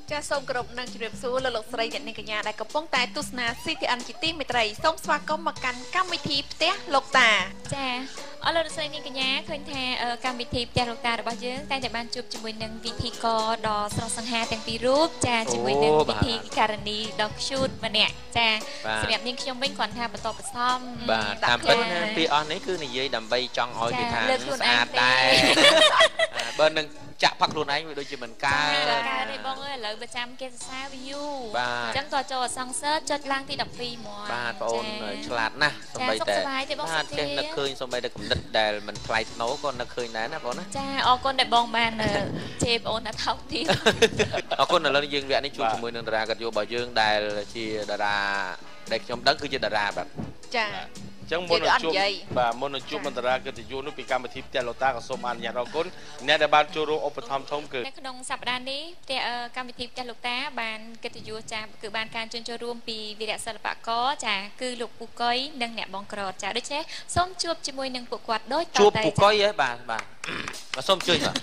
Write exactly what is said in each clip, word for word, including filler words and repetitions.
ចាសូមគោរពនឹងជម្រាបសួរលោកលោកស្រីអ្នកនាងកញ្ញាដែលកំពុងតែទស្សនា ซี ที เอ็น ជាទីមេត្រីសូមស្វាគមន៍មកកាន់កម្មវិធីផ្ទះលោកតាចាអរលោកលោកស្រីនាងកញ្ញាឃើញថាកម្មវិធីផ្ទះលោកតារបស់យើងតែតែបានជួបជាមួយនឹងវិធីករដ៏ស្រស់សង្ហាទាំងពីររូបចាជាមួយនឹងវិធីការនីដ៏ខ្ជូតម្នាក់ចាសម្រាប់នាងខ្ញុំវិញគ្រាន់ថាបន្តបន្សំបាទតាមពិតពីអស់នេះគឺនិយាយដើម្បីចង់ឲ្យគេថាស្អាតដែរបើនឹងចាក់ផឹកខ្លួនឯងវាដូចជាមិនកើតកើតទេបងអើយឥឡូវបើចាំគេសរសើរ view អញ្ចឹងតើចូលអសង្សើចុចឡើងទី12មកបាទបងអូនឆ្លាតណាស់សំបីតែបាទចេះនឹកឃើញសំបីតែគំនិតដែលមិនថ្លៃថ្នូរក៏នឹកឃើញដែរណាបងណាចាអរគុណដែលបងបានជេបងអូនថាថោកទៀតអរគុណឥឡូវយើងវគ្គនេះជួបជាមួយនឹងតារាកាត់យោរបស់យើងដែលជាតារាដែលខ្ញុំដឹងគឺជាតារាបាទចាចឹងមុននឹងជួបបាទមុននឹងជួបមន្តរាកិត្តិយសនោះពីកម្មវិធីផ្ទះលោកតាក៏សូមអនុញ្ញាតអរគុណអ្នកដែលបានចូលរួមឧបត្ថម្ភធំគឺនៅក្នុងសប្តាហ៍នេះផ្ទះកម្មវិធីផ្ទះលោកតាបានកិត្តិយសចាគឺបានការជួនចូលរួមពីវីរៈសិល្បករចាគឺលោកពូកុយនិងអ្នកបងក្រតចាដូច្នេះសូមជួបជាមួយនឹងពួកគាត់ដូចតទៅជួបពូកុយហ៎បាទបាទបាទសូមជួយបាទ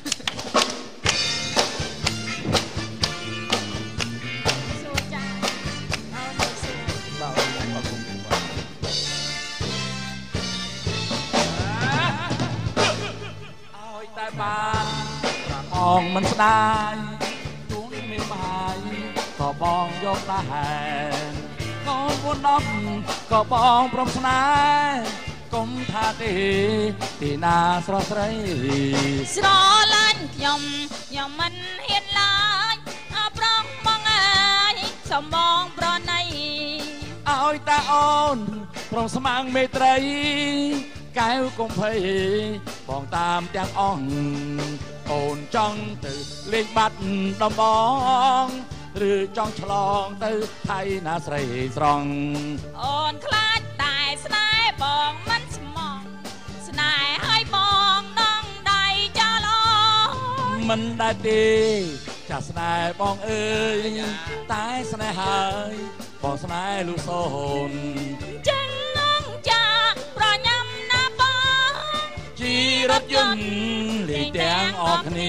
បានបងមិនស្ដាយទួងមានបាយក៏បងយកដែរកូនពួនដប់ក៏បងព្រមស្នេហ៍កុំថាទេទីណាស្រស់ស្រីស្រឡាញ់ខ្ញុំខ្ញុំមិនហ៊ានឡើយអប្រងបងអើយសំបងប្រណីឲ្យតាអូនព្រមស្មាំងមេត្រីកែវកុំភ័យបងតាមទាំងអស់អូនចង់ទៅលេងបាត់ដំបងឬចង់ឆ្លងទៅថៃណាស្រីស្រង់អូនខ្លាចតែស្នេហ៍បងមិនស្មងស្នេហ៍ឲ្យបងនងដៃចោលមិនដែរទេចាស់ស្នេហ៍បងអើយតែស្នេហ៍ហើយបងស្នេហ៍លោកសូនចឹងនងចាប្រញាំជីរថយន្តលេងទាំងអស់គ្នា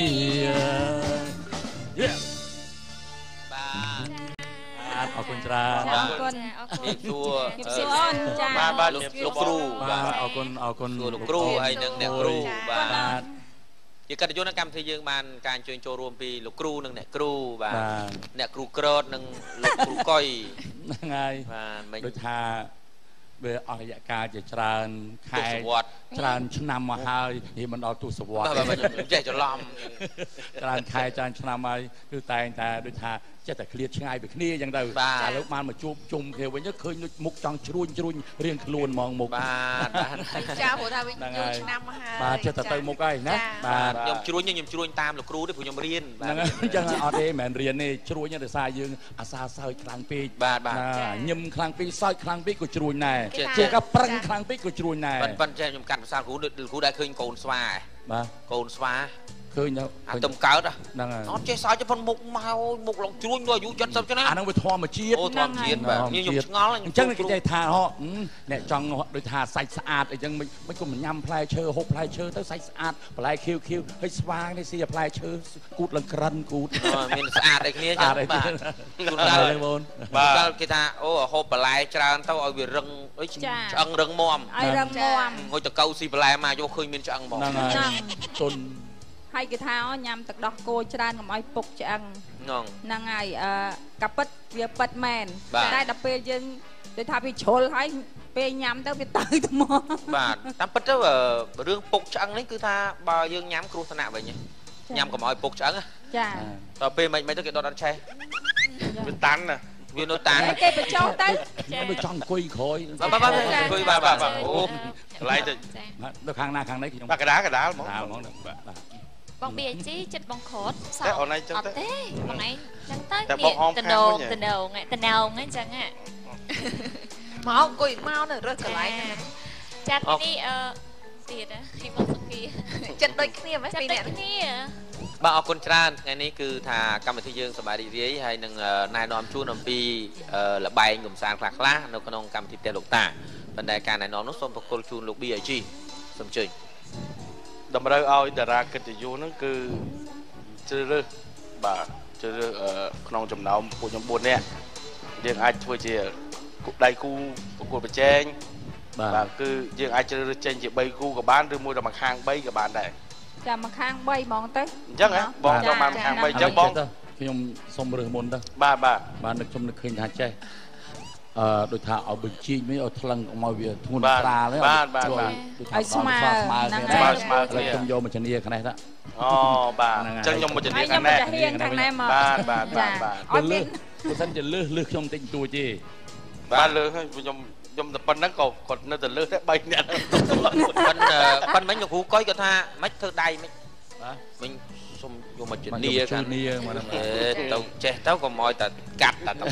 បាទអរគុណច្រើនអរគុណអរគុណសួរសួរអូនចាបាទបាទលោកគ្រូបាទអរគុណអរគុណលោកគ្រូហើយនឹងអ្នកគ្រូបាទជាកិត្តិយសនៅកម្មវិធីយើងបានការអញ្ជើញចូលរួមពីលោកគ្រូនិងអ្នកគ្រូបាទអ្នកគ្រូក្រតនិងលោកគ្រូកុយហ្នឹងហើយបាទដូចថាវាអស់រយៈកាលជាច្រើនខែច្រើនឆ្នាំមកហើយនេះមិនដល់ទសវត្សរ៍ខ្ញុំចេះច្រឡំច្រើនខែច្រើនឆ្នាំហើយគឺតែងតែដូចថាចេះតែឃ្លាតឆ្ងាយពីគ្នាអញ្ចឹងទៅឥឡូវបានមកជួបជុំគ្នាវិញឃើញមុខចង់ជ្រួញជ្រួញរៀងខ្លួនហ្មងមុខបាទចាព្រោះថាវិញយូរឆ្នាំមកហើយបាទចេះតែទៅមុខហើយណាបាទខ្ញុំជ្រួញខ្ញុំជ្រួញតាមលោកគ្រូទេព្រោះខ្ញុំរៀនបាទអញ្ចឹងអត់ទេមិនមែនរៀនទេជ្រួញដោយសារយើងអាសាសើចខ្លាំងពេកបាទបាទញឹមខ្លាំងពេកសើចខ្លាំងពេកក៏ជ្រួញដែរជាក៏ប្រឹងខ្លាំងពេកក៏ជ្រួញដែរប៉ុន្តែខ្ញុំកាត់ភាសាគ្រូគ្រូដែរឃើញកូនស្វាបាទកូនស្វាឃើញអាទំកើតហ្នឹងហើយអត់ចេះសើចប៉ុនមុខមកមុខឡងជ្រួញដល់អាយុเจ็ดสิบឆ្នាំអាហ្នឹងវាធម្មជាតិអូធម្មជាតិបាទខ្ញុំឆ្ងល់អញ្ចឹងគេនិយាយថាហ៎អ្នកចង់ដូចថាសាច់ស្អាតអីចឹងមិនមិនគុំញ៉ាំផ្លែឈើហូបផ្លែឈើទៅសាច់ស្អាតបន្លែខៀវខៀវហើយស្វានេះស៊ីផ្លែឈើគូតលង្ក្រិនគូតមានស្អាតអីគ្នាចឹងបាទគូតដែរបងបាទគេថាអូហូបបន្លែច្រើនទៅឲ្យវារឹងអីឆ្អឹងរឹងមាំឲ្យរឹងមាំហូចតកៅស៊ីបន្លែមកយកឃើញមានឆ្អឹងហ្មងហ្នឹងទុនហើយគេថាញ៉ាំទឹកដោះគោច្រើនកុំឲ្យពុកឆ្អឹងហ្នឹងហើយអឺកាពិតវាពិតមែនតែដល់ពេលយើងដូចថាវាជ្រុលហើយពេលញ៉ាំទៅវាទៅទៅមកបាទតាមពិតទៅរឿងពុកឆ្អឹងនេះគឺថាបើយើងញ៉ាំគ្រោះថ្នាក់វិញញ៉ាំកុំឲ្យពុកឆ្អឹងចាដល់ពេលមិនមិនទៅគេដុតអត់ឆេះវាតាន់ណាវានៅតានគេបញ្ចុះទៅវាចង់អង្គុយក្រោយបាទបាទអង្គុយបាទបាទអូកន្លែងទៅនៅខាងណាខាងនេះខ្ញុំបាទកដាលកដាលហ្មងបាទបងប៊ីជីចិត្តបងក្រតសោះអូនឯងចឹងទៅទេបងឯងចឹងទៅនេះតណងតណងតណងហ្នឹងចឹងហ៎មកអង្គុយមកនៅរើសកន្លែងចាត់នេះអឺទៀតហ៎មកសុគីចិត្តដូចគ្នាហ្មងពីរនាក់គ្នាបាទអរគុណច្រើនថ្ងៃនេះគឺថាកម្មវិធីយើងសប្បាយរីករាយហើយនឹងណែនាំជូនអំពីលបែងកំសាន្តខ្លះៗនៅក្នុងកម្មវិធីផ្ទះលោកតាប៉ុន្តែការណែនាំនោះសូមប្រគល់ជូនលោក ប៊ី ជី សូមជើញតម្រូវឲ្យតារាកិត្តិយសហ្នឹងគឺជ្រើសរើសបាទជ្រើសរើសក្នុងចំណោមពួកខ្ញុំbốnនាក់យើងអាចធ្វើជាដៃគូប្រកួតប្រជែងបាទគឺយើងអាចជ្រើសរើសចេញជា3គូក៏បានឬមួយដល់មួយខាង3ក៏បានដែរចាំមួយខាង3ហ្មងទៅអញ្ចឹងហ៎បងចូលបានមួយខាង3អញ្ចឹងបងខ្ញុំសុំរើសមុនទៅបាទបាទបាននឹកខ្ញុំនឹកឃើញថាចេះអឺដូចថាឲ្យបញ្ជីមិនឲ្យថ្លឹងមកវាធ្ងន់ស្រាលទេបាទបាទឲ្យស្មើស្មើស្មើគ្នាខ្ញុំយកមកជនីខាងនេះទៅអូបាទអញ្ចឹងខ្ញុំមកជនីខាងនេះខាងនេះមកបាទបាទបាទបាទឲ្យមានបើសិនជាលើសលើសខ្ញុំតិចតួចទេបាទលើសខ្ញុំខ្ញុំតែប៉ុណ្្នឹងក៏គាត់នៅតែលើសដែរ3នាក់ប៉ុនប៉ុនមិញលោកគ្រូកុយគាត់ថាមិនធ្វើដៃមិនបាទមិញសុំយកមកជនីខាងនេះមកទៅចេះទៅកុំឲ្យតែកាត់តែទៅ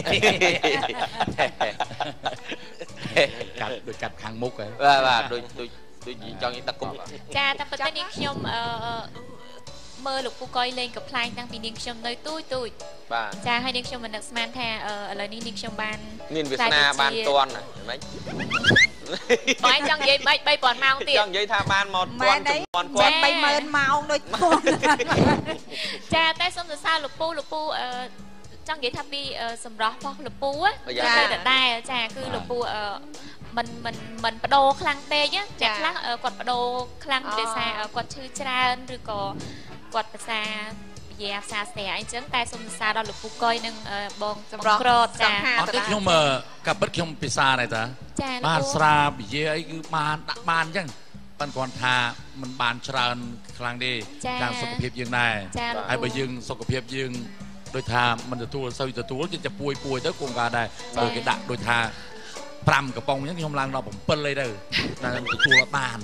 កាត់ដូចកាត់ខាងមុខហ៎បាទបាទដូចដូចដូចចង់ដឹកគុំចាតែប៉ុន្តែនេះខ្ញុំអឺមើលលោកពូកុយលេងកំ pl ាញតាំងពីនាងខ្ញុំនៅទូចទូចបាទចាហើយនាងខ្ញុំមិននឹកស្មានថាឥឡូវនេះនាងខ្ញុំបានមានវាសនាបានតន់ហ្មងបងចង់និយាយ3 3000ម៉ោងទៀតចង់និយាយថាបានមកតន់ចំនួនគាត់ 30000ម៉ោងដូចចាតែសូមសរសើរលោកពូលោកពូអឺចង់និយាយថាពីសម្រស់របស់លោកពូចាដដែលចាគឺលោកពូអឺមិនមិនមិនបដូរខ្លាំងពេកចាខ្លះគាត់បដូរខ្លាំងដោយសារគាត់ឈឺច្រើនឬក៏គាត់ភាសាវិទ្យាសាស្ត្រអញ្ចឹងតែសូមសរសើរដល់លោកពូកុយនិងបងសម្រាប់ក្រតចាអត់ទេខ្ញុំកាពិតខ្ញុំភាសាដែរតាបានស្រាវិទ្យាអីគឺបានដាក់បានអញ្ចឹងប៉ុន្តែគាត់ថាมันបានច្រើនខ្លាំងទេតាមសុខភាពយើងដែរហើយបើយើងសុខភាពយើងដូចថាมันទទួលសូវទទួលគេจะពួយពួយទៅគង់ការដែរបើគេដាក់ដូចថា5កំប៉ុងអញ្ចឹងខ្ញុំឡើងដល់7អីទៅតែទទួលបាន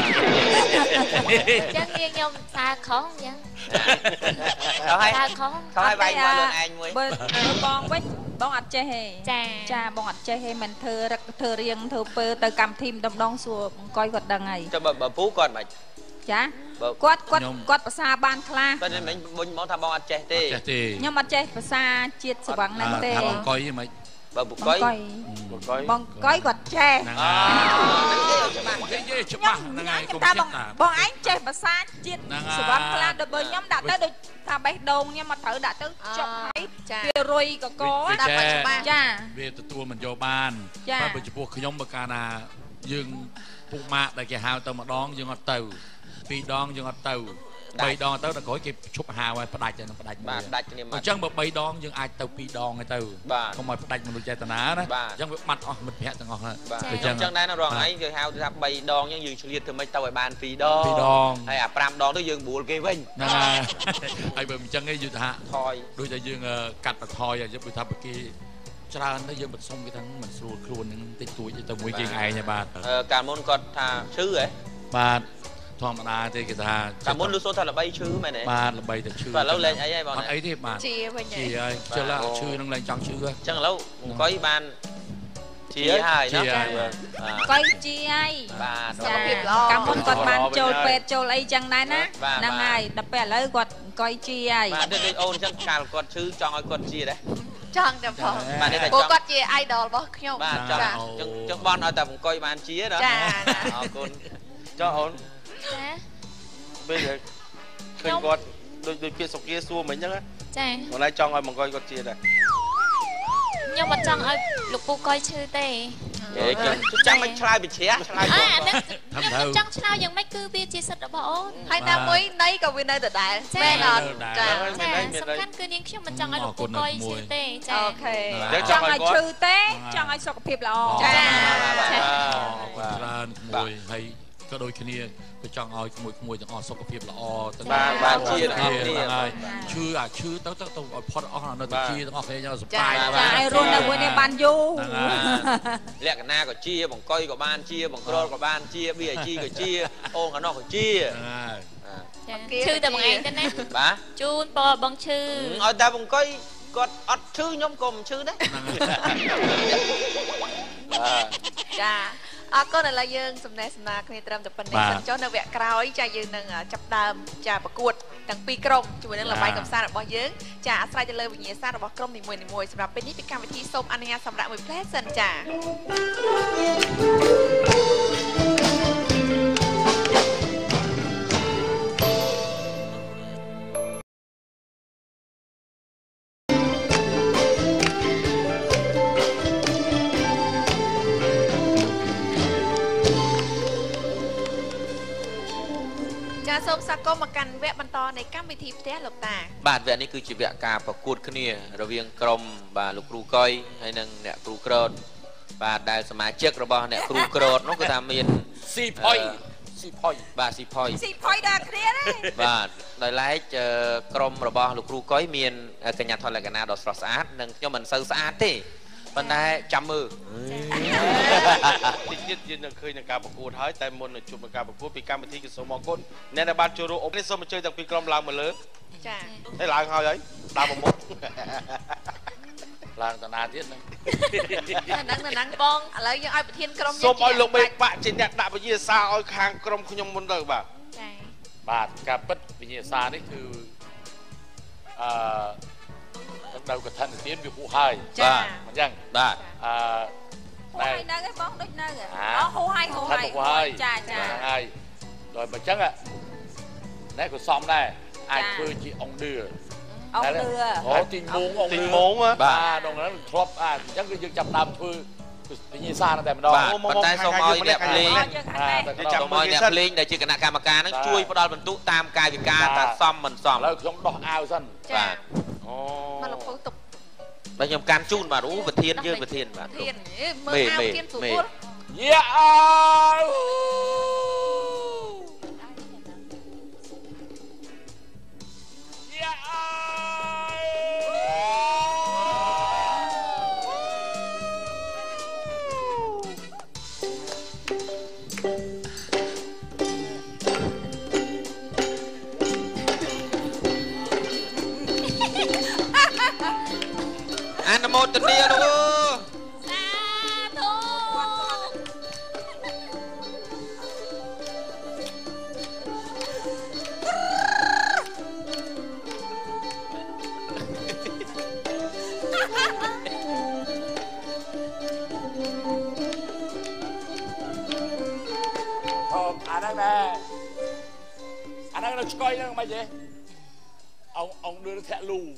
ចឹងនាងខ្ញុំសារខុសអញ្ចឹងហើយខុសខុសហើយវាយមកខ្លួនឯងមួយបើបងវិញបងអត់ចេះទេចាចាបងអត់ចេះទេមិនធ្វើរឹកធ្វើរៀងធ្វើពើទៅកម្មធីមដំដងសួរបង្កយគាត់ដឹងហើយចុះបើពូគាត់មិនចាគាត់គាត់គាត់ភាសាបានខ្លះតែមិញមុនមកថាបងអត់ចេះទេខ្ញុំអត់ចេះភាសាជាតិស្វឹងហ្នឹងទេបង្កយមិនបើបុកុយបងកុយគាត់ចេះអូនិយាយច្បាស់ហ្នឹងហើយកុំចិត្តណាបងឯងចេះភាសាជាតិស្វឹងខ្លះដល់បើខ្ញុំដាក់ទៅដូចថាបេះដូងខ្ញុំមកត្រូវដាក់ទៅចុកហើយវារុយកកដាក់មកច្បាស់ចាវាទទួលមិនយកបានបើចំពោះខ្ញុំបើកាលណាយើងពុកម៉ាក់ដែលគេហៅទៅម្ដងយើងអត់ទៅពីរដងយើងអត់ទៅ3ដងទៅដល់ក្រោយគេឈប់ហៅឲ្យផ្ដាច់ទៅនឹងផ្ដាច់បាទផ្ដាច់គ្នាមកអញ្ចឹងបើ3ដងយើងអាចទៅ2ដងទៅកុំឲ្យផ្ដាច់មនុស្សចេតនាណាអញ្ចឹងវាបាត់អស់មិត្តភក្តិទាំងអស់ហើយអញ្ចឹងអញ្ចឹងដែររងឯងគេហៅថា3ដងអញ្ចឹងយើងឆ្លៀតធ្វើម៉េចទៅឲ្យបាន2ដង 2ដងហើយអា5ដងទៅយើងបួលគេវិញហ្នឹងហើយហើយបើអញ្ចឹងឯងយល់ថាថយដូចតែយើងកាត់បន្ថយឲ្យយើងថាបើគេច្រើនទៅយើងមិនសុំគេថាមិនស្រួលខ្លួននឹងតិចតួចទៅមួយគេឯងហើយបាទកាលមុនគាត់ថាឈឺហ៎បាទធម្មតាទេគេថាកាលមុនលឺសូថាល្បីឈឺមែនទេបាទល្បីតែឈឺបាទឥឡូវលេងអីហើយបងអត់អីទេបាទជាវិញជាហើយចុះឡើងឈឺនឹងឡើងចង់ឈឺអញ្ចឹងឥឡូវអង្គុយបានជាហើយណាកុយជាហើយបាទសុខភាពល្អកាលមុនគាត់បានចូលពេទ្យចូលអីចឹងដែរណាហ្នឹងហើយដល់ពេលឥឡូវគាត់អង្គុយជាហើយបាទដូចអូនអញ្ចឹងកាលគាត់ឈឺចង់ឲ្យគាត់ជាដែរចង់តែផងបាទនេះតែពួកគាត់ជា idol របស់ខ្ញុំបាទចង់អញ្ចឹងចឹងបនឲ្យតែអង្គុយបានជាណាចាអរគុណចុះអូនចាពេលឃើញគាត់ដូចដូចពាក្យសុគាសួរមិញអញ្ចឹងចាបងឯងចង់ឲ្យបង្កយគាត់ជាដែរខ្ញុំមិនចង់ឲ្យលោកពូកុយឈឺទេចាំមិនឆ្លើយវិជ្ជាឆ្លើយអាហ្នឹងខ្ញុំចង់ឆ្លើយយ៉ាងម៉េចគឺវាជាសិទ្ធិរបស់អូនហើយណាមួយណៃក៏វានៅដដែលមែនអត់ចាសំខាន់គឺនាងខ្ញុំមិនចង់ឲ្យលោកពូកុយឈឺទេចាអូខេចង់ឲ្យឈឺទេចង់ឲ្យសុខភាពល្អចាអរគុណច្រើនមួយហើយក៏ដូចគ្នាក៏ចង់ឲ្យក្មួយក្មួយទាំងអស់សុខភាពល្អទាំងបាទបាទជាទាំងអស់គ្នាហើយឈឺអាឈឺទៅទៅទៅឲ្យផុតអស់នៅតែជាទាំងអស់គ្នាយ៉ាងសុបាយចាឲ្យរស់នៅមួយនេះបានយូរលក្ខណៈក៏ជាបង្កុយក៏បានជាបង្ក្រលក៏បានជាប៊ីអាជីក៏ជាអូនក៏នោះក៏ជាឈឺតែបងឯងទៅណាបាទជូនពរបងឈឺឲ្យតែបង្កុយគាត់អត់ឈឺខ្ញុំក៏មិនឈឺដែរចាអរគុណឥឡូវយើងសំណេះសំណាលគ្នាត្រឹមតែប៉ុណ្្នេះសិនចុះនៅវគ្គក្រោយចាយើងនឹងចាប់ដើមចាប្រកួតទាំងពីរក្រុមជាមួយនឹងល្បែងកម្សាន្តរបស់យើងចាអាស្រ័យទៅលើវិញ្ញាសារបស់ក្រុមនីមួយៗសម្រាប់ពេលនេះពីកម្មវិធីសូមអនុញ្ញាតសម្រាប់មួយផ្លែសិនចាវគ្គបន្តនៃកម្មវិធីផ្ទះលោកតាបាទវគ្គនេះគឺជាវគ្គការប្រកួតគ្នារវាងក្រុមបាទលោកគ្រូកុយហើយនិងអ្នកគ្រូក្រតបាទដែលសមាជិករបស់អ្នកគ្រូក្រតនោះគឺថាមានស៊ីផុយស៊ីផុយបាទស៊ីផុយស៊ីផុយដល់គ្នាទេបាទដោយឡែកក្រុមរបស់លោកគ្រូកុយមានកញ្ញាថនលក្ខណៈដ៏ស្រស់ស្អាតនិងខ្ញុំមិនសូវស្អាតទេប៉ុន្តែចាំមើលតិចទៀតយើងនឹងឃើញនឹងការប្រកួតហើយតែមុននឹងជួបនឹងការប្រកួតពីកម្មវិធីគឺសូមអរគុណអ្នកដែលបានចូលរួមអូបនេះសូមអញ្ជើញទាំងពីរក្រុមឡើងមកលើចាហេឡើងហើយហើយដើរមកមុខឡើងតាណាទៀតហ្នឹងហ្នឹងហ្នឹងបងឥឡូវយើងឲ្យប្រធានក្រុមសូមឲ្យលោកបេបាក់ជាអ្នកដាក់វិញ្ញាសាឲ្យខាងក្រុមខ្ញុំមុនទៅបាទចាបាទការពិតវិញ្ញាសានេះគឺអឺដល់កថានទានវាហួសហើយបាទអញ្ចឹងបាទអឺតែនៅឯបងដូចនៅអូហួសហើយហួសហើយចាចាហ្នឹងហើយដល់បើអញ្ចឹងណែក៏សមដែរអាចធ្វើជាអង្គឌឺអង្គឌឺអូទីងងអង្គឌឺទីងងបាទដល់ហ្នឹងធ្លាប់អញ្ចឹងគឺយើងចាប់ដើមធ្វើវិញ្ញាសាតែម្ដងប៉ុន្តែសូមឲ្យអ្នកភ្លេងសូមឲ្យអ្នកភ្លេងដែលជាគណៈកម្មការហ្នឹងជួយផ្ដល់បន្ទុកតាមកាយវិការថាសមមិនសមឥឡូវខ្ញុំដោះអាវសិនបាទអូមកលោកពូទុកបាទខ្ញុំកាន់ជូនបាទអូប្រធានយើងប្រធានបាទប្រធានមើលអាវធានសុពលយ៉ាអើយ៉ាអើអនុមោទនាលោកសាធុអូអាហ្នឹងដែរអាហ្នឹងនៅឆ្កុយហ្នឹងមិនទេông ông đưa nó thẹn lù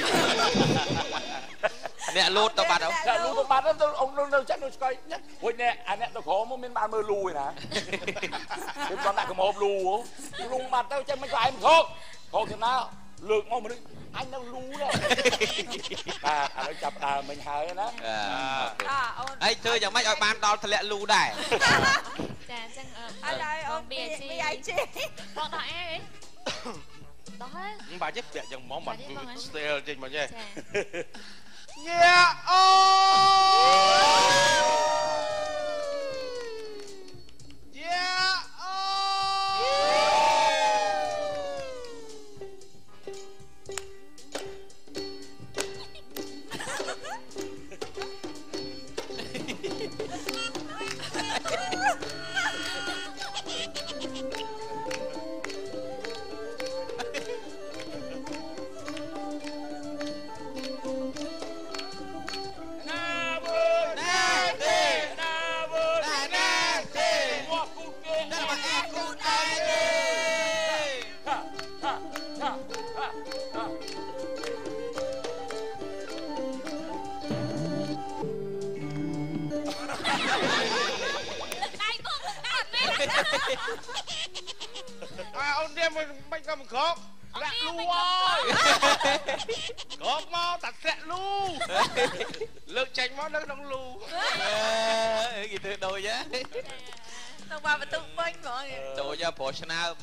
nè lút tao bắt không thẹn lù tao bắt đó ông đưa nó chắc nó coi nhá ôi nè anh nè tao khó mà miếng bàn mơ lù rồi nè cái con đại cái mồm lù lù mặt tao chắc mấy cái em khóc khóc thế nào lược ngon mà đi anh đang lù đó à anh nó chập à mình hơi đó ấy chơi chẳng mấy ở ban đó thật lẹ lù đài chà chẳng anh ơi ông bia chi bia chi con đó ấy đó nhưng bà chắc bẹt dòng món mặt style trên mà nha yeah oh yeah à ông đem bánh cầm khóc lẹ lu ơi khóc mau tạt lẹ lu lực tranh máu nước đông lu gì từ đôi giá tao vào mà tung bánh mọi người đôi giá bỏ chân áo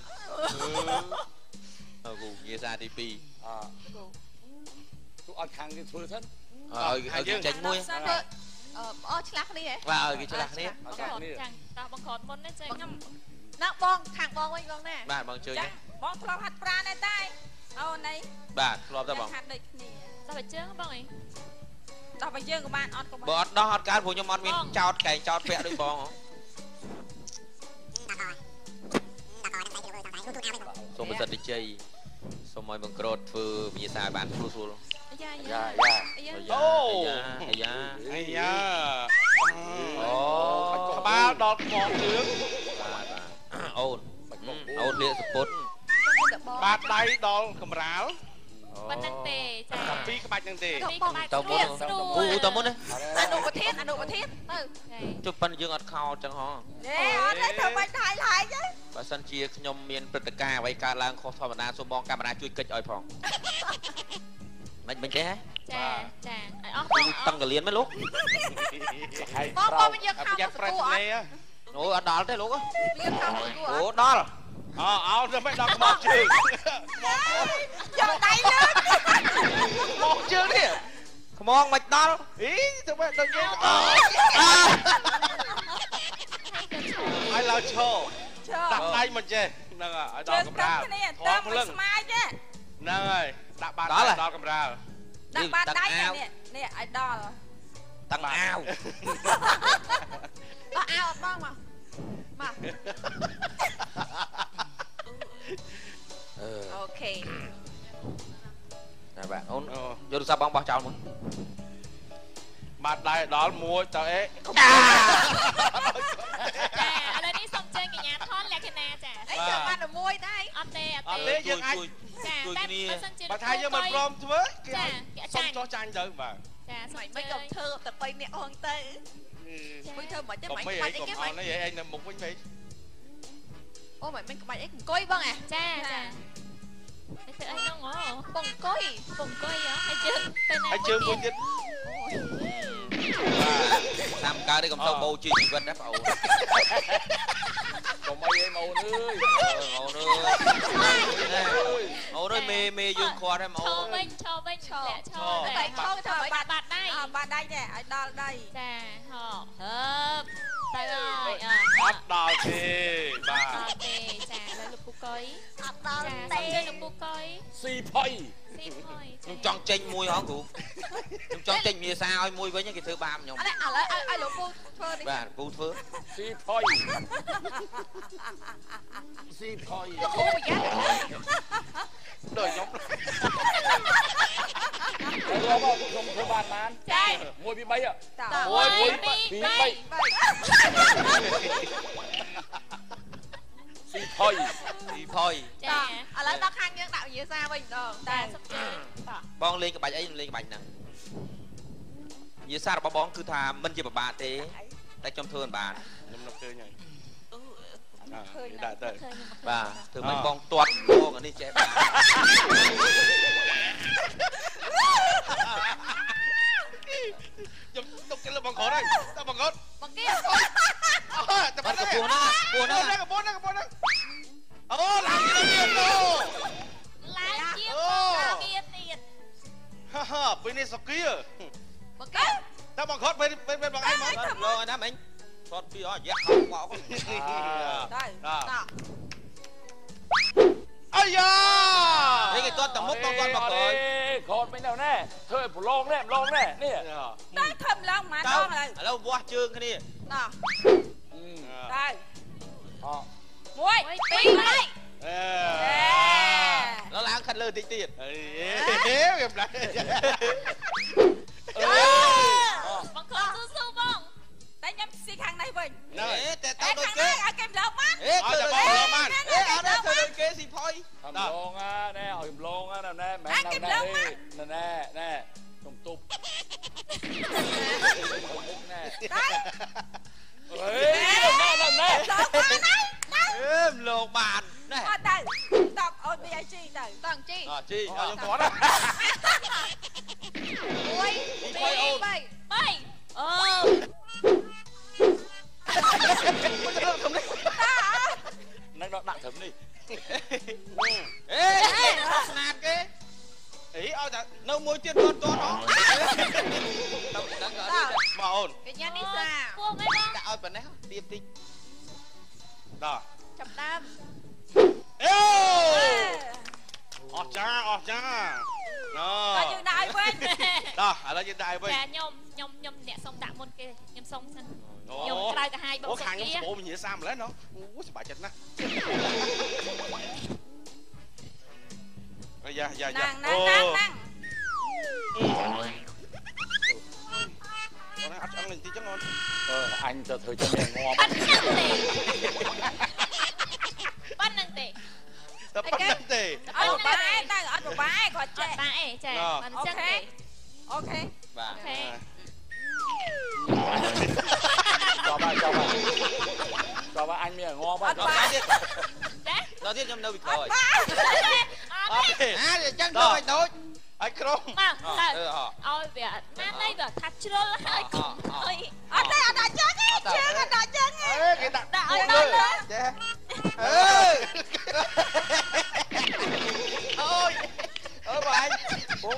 ờ gù như ra đi pi à tụi ăn khang cái thôi thân ờ cái tranh muối ờ ờ chả lắc đi hả vào cái chả lắc đi chẳng tao bằng khót môn đấy chơi ngâm nè bong thằng bong ấy bong nè bạn bằng chơi nhé bong thua hạt pra này tay ô này bạn thua ra bong sao phải chơi bong ấy sao phải chơi của bạn on của bạn bọt đó hot cá của nhóm on miên chọt cày chọt vẽ đôi bong số một giật đi chơi số mọi bằng cột vừa như sao bạn thua thua dạ dạ dạ ô dạ dạ ô ba đọt ngọn trướng ôn ôn liệt sport បាទដៃដល់កំរាលប៉ុណ្ណឹងទេចាពីរក្បាច់ហ្នឹងទេពីរក្បាច់តើមុនអូតើមុនណាអនុប្រធានអនុប្រធានទៅជុំប៉ុនយើងអត់ខោចឹងហ៎ណែអត់ទេធ្វើបាច់ហើយហើយទៅបើសិនជាខ្ញុំមានព្រឹត្តិការណ៍អ្វីកើតឡើងខុសធម្មតាសូមបងកាមេរ៉ាជួយកិច្ចឲ្យផងមិនមិនទេហ៎ចាចាឲ្យអស់បងតឹងកលៀនមែនលោកហើយបងបងយើងខំទៅគួរអត់អូអត់ដល់ទេលោកវាខំទៅគួរអូដល់អោអោទៅមិនដល់ខ្មោចជើងយកដៃលើកខ្មោចជើងនេះខ្មងមិនដល់អីទៅមិនដល់យើងឲ្យឡើឈរដាក់ដៃមិនចេះហ្នឹងហើយដល់កម្រាលធំភ្លឹងស្មាយទេហ្នឹងហើយដាក់បាតដល់កម្រាលដាក់បាតដៃនេះនេះឲ្យដល់តាំងអាវដល់អាវអត់បងមកមកអូខេណាបាទអូនយកទូរស័ព្ទបងបោះចោលមួយបាត់ដៃដល់មួយតើអេចាឥឡូវនេះសូមចេញកញ្ញាថនលក្ខណៈចាអីចាំបាត់មួយដែរអត់ទេអត់ទេយើងអាចចាតែបើសិនជាបើថាយើងមិនព្រមធ្វើគេសុំចោះចាញ់ទៅបាទចាសូមមិនក៏ធ្វើតែបីអ្នកអងទៅមួយធ្វើមិនទេមិនបាច់អីគេមិនអីឯងនៅមុខវិញវិញអូមិនមិនក្បាច់អីអង្គុយបងអាចាចាអីធ្វើអីហ្នឹងអូបងអង្គុយបងអង្គុយហ៎ហើយជើងទៅណាហើយជើងមួយទៀតតាមកើតនេះកុំទៅបោជាជីវិតណាបងអូនកុំអីឯងម៉ូនអើយម៉ូនអើយអូនអើយមេមេយើងខាត់ហើយម៉ូនឈរវិញឈរវិញឈរឈរតែឈរធ្វើបាត់បាត់ដៃបាត់ដៃទេឲ្យដល់ដៃចាហ៎ហើបទៅហើយអត់ដល់ទេបាទអត់ទេចាលើលោកពូកុយអត់ដល់ទេចាលោកពូកុយស៊ីផុយស៊ីផុយខ្ញុំចង់ចេញមួយហ៎គ្រូខ្ញុំចង់ចេញមាសាឲ្យមួយវិញគេធ្វើបាបខ្ញុំឥឡូវឥឡូវឲ្យលោកពូធ្វើនេះបាទពូធ្វើស៊ីផុយស៊ីផុយលោកពូប្រយ័ត្នដូចខ្ញុំខ្ញុំធ្វើបានបានចាមួយពី3 តើមួយពី3 ស៊ីផុយស៊ីផុយចាឥឡូវដល់ខាងយើងដាក់វិញ្ញាសាវិញម្ដងតែសុខជើងតបងលេងក្បាច់អីលេងក្បាច់ហ្នឹងវិញ្ញាសារបស់បងគឺថាមិនជាពិបាកទេតែខ្ញុំធ្វើមិនបានខ្ញុំនឹកឃើញហើយឃើញដាក់ទៅបាទធ្វើមិនបងទាត់បងអានេះចេះបានខ្ញុំទុកគេលើបងក្រោតហើយតើបងក្រោតបងគេអូតែបាត់កពស់ណាពស់ណាកពស់ណាកពស់ណាអូឡើងទៀតទៀតអូឡើងទៀតទៀតទៀតហាហាពេលនេះសុគីបងគេតើបងក្រោតពេលពេលបងឯងមកលោកឯណាមិញគាត់ពីអយ៉ាក់ខោមកទៅតោះអាយ៉ានេះគេគាត់តមុខបងគាត់មកក្រោយក្រោតមិនដល់ណែធ្វើឲ្យប្រឡងណែប្រឡងណែនេះតែធ្វើម្លងម៉ាដងឥឡូវឥឡូវវាស់ជើងគ្នាតោះទៅអូមួយពីរបីអេដល់ឡើងខាត់លើតិចទៀតអេវាម្ល៉េះអឺបងខំស៊ូៗបងតែខ្ញុំស៊ីខាងនេះវិញណែតែតើដូចគេឲ្យគេម្លងបានអេធ្វើដូចគេបានអេអត់ទេធ្វើដូចគេស៊ីផុយម្លងណាណែឲ្យម្លងណាណែមិនណែណែណែណែខ្ញុំទប់ណែអេណែណែណែអេម្លងបានណែអត់ទៅតបអូនមីអាជីទៅតងជីអជីខ្ញុំគាត់មួយពីរបីបីអូនឹងដាក់ត្រឹមនេះអេស្នាតគេអីឲ្យតែនៅមួយទៀតគាត់គាត់ហ៎ដល់ដល់មកអូនកញ្ញានេះសាពោះមែនបងដាក់ឲ្យប៉ុណ្ណេះទៀបតិចដល់ចាប់ដើមអូអស់ចាអស់ចាណូតើយើងដាក់ឲ្យវិញដល់ឥឡូវយើងដាក់ឲ្យវិញចាខ្ញុំខ្ញុំខ្ញុំអ្នកសុំដាក់មុនគេខ្ញុំសុំសិនខ្ញុំក្រៅកាហាយបងសុំខាងខ្ញុំស្បោវិញ្ញាសាម្លេះណូអូសប្បាយចិត្តណាស់អាយ៉ាយ៉ាយ៉ាអូណាងណាងអូនអត់ឆ្អឹងលេងតិចចឹងអូនអឺអញទៅធ្វើចាំងាប់ប៉ុណ្្នឹងទេប៉ុណ្្នឹងទេអត់បែរទៅអត់បែរគាត់ចេះបាទអីចាមិនចឹងទេអូខេបាទអូខេចប់ហើយចប់ហើយចប់ហើយអញមានងប់ហើយដល់ទៀតដល់ទៀតខ្ញុំនៅវិក្រោយអត់ទេអាចឹងទៅឲ្យដូចឲ្យក្រុមមកទៅឲ្យវាណាន័យវាថាជ្រុលហើយកុំអុយអត់ទេអត់ដាក់ជើងទេជើងអត់ដាក់ជើងទេគេដាក់ដាក់ឲ្យដល់ចេះអើយអូយអើបងបង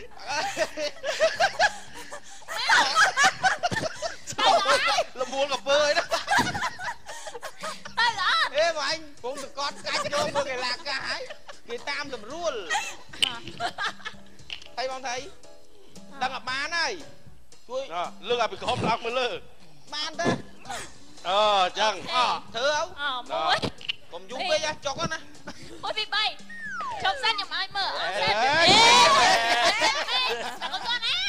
លំមួលកពើឯណាទៅអត់អេបងអញបងសកត់កាច់យកមើលកីឡាកាហើយគេតាមសម្រួលថៃបងថៃដឹងអត់បានហើយជួយលើកឲ្យពីក្រោមឡើងមើលលើបានទេអឺអញ្ចឹងអធ្វើអើអមួយកុំយូរពេកចុកណាមួយពីបីជុំសិនខ្ញុំឲ្យមើលអត់សិនអេតែកុំទាន់ណា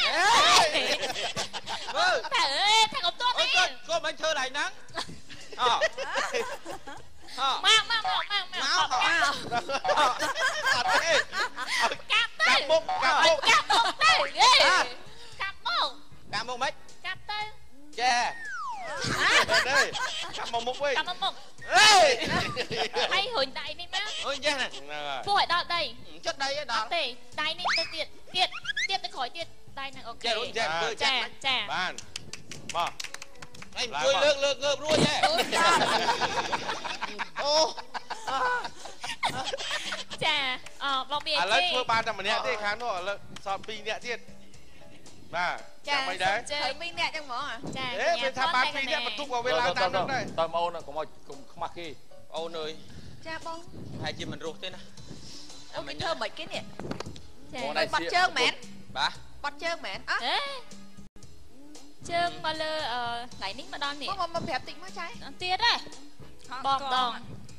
មើលតែអេតែកុំទាន់ណាអូយកុំមិនធ្វើឡើងហ្នឹងអអមកមកមកមកមកមកអត់ទេកាប់ទៅកាប់មុខកាប់មុខកាប់មុខទៅកាប់មុខកាប់មុខមិនកាប់ទៅចេះទេកាប់មកមុខវិញកាប់មកមុខអេហើយរុញដៃនេះមកអូយចេះណាពោះឲ្យដល់ដីចិត្តដៃឯដល់ទេដៃនេះទៅទៀតទៀតទៀតទៅក្រោយទៀតដៃហ្នឹងអូខេចេះរុញចេះធ្វើចាចាបានមក anhជួយលើកលើកងើបរួចទេអូចាអបងមានឥឡូវធ្វើបានតែម្នាក់ទេខាងនោះឥឡូវសល់ពីរនាក់ទៀតបាទចាំមិនដែរហើយពីរនាក់ចឹងហ្មងចាអេវាថាបានពីរនាក់បន្ទុកឲ្យវាឡើងតាមនោះដែរតើបងអូនកុំឲ្យកុំខ្មាស់គេអូនអើយចាបងហើយជាមិនរស់ទេណាអូគេធ្វើមិនគេនេះចាបាត់ជើងមែនបាទបាត់ជើងមែនអើជើងមកលើអឺដៃនេះមកដល់នេះមកមកប្រាប់តិចមកចៃទៀតហ៎បងបង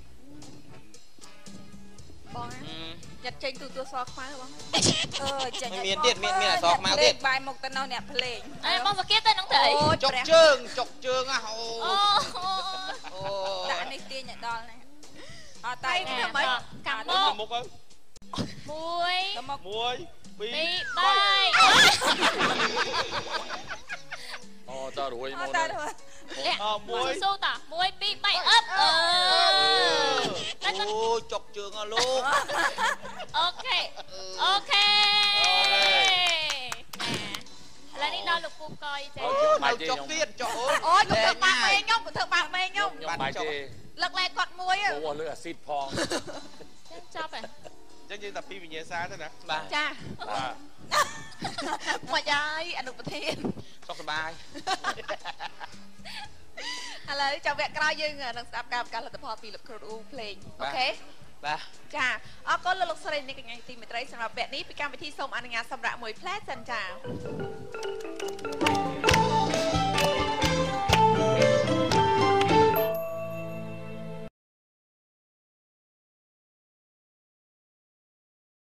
បងចាត់ចេញទូទួសខ្មៅបងអឺចេញមានទៀតមានមានអសខ្មៅទៀតបាយមកទៅនោះអ្នកភ្លេងអេបងសកៀតទៅនឹងទៅអីចុកជើងចុកជើងហ่ะអូអូដាក់នេះទាញឲ្យដល់ណាអត់តែធ្វើមិនកាំមុខមុខទៅមួយមួយពីរបីអូតើរួយមកអឺមួយសូតាមួយពីរបីអត់អឺអូចុកជើងអលោកអូខេអូខេឥឡូវនេះដល់លោកពូកយចេះអូចុកទៀតចុកអូនអូយធ្វើបាក់មេខ្ញុំធ្វើបាក់មេខ្ញុំខ្ញុំបាយទេលើកលែងគាត់មួយអូលើអាស៊ីតផងចប់ហ៎ចឹងយើងតែពីវិញ្ញាសាទៅណាបាទចាបាទមកយាយអនុប្រធានសុខសប្បាយឥឡូវចាំវគ្គក្រោយយើងនឹងស្ដាប់ការប្រកាសលទ្ធផលពីលោកគ្រូភ្លេងអូខេបាទចាអរគុណលោកស្រីនេះកញ្ញាទីមេត្រីសម្រាប់វគ្គនេះពីកម្មវិធីសូមអនុញ្ញាតសម្រាប់មួយផ្លែសិនចា